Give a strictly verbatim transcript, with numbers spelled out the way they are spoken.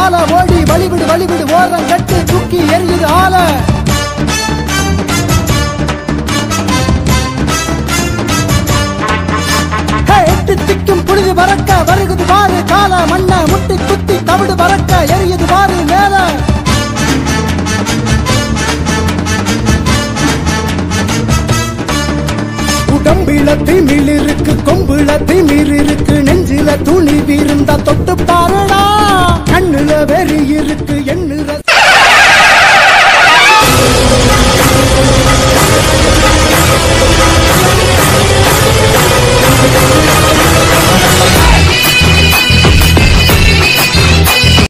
கால ஓடி வழிவிடு வழிவிடு ஓரம் கட்டு தூக்கி எரியுது ஆல எட்டு திக்கும் புழுது பறக்க வருகுது பாரு கால மண்ண முட்டி குத்தி தவிடு பறக்க எரியுது பாரு மேல உடம்பில திமிழ் இருக்கு கொம்புல திமிர் இருக்கு நெஞ்சில துணி வீருந்தா தொட்டு பாருடா கண்ணுல வெறி இருக்கு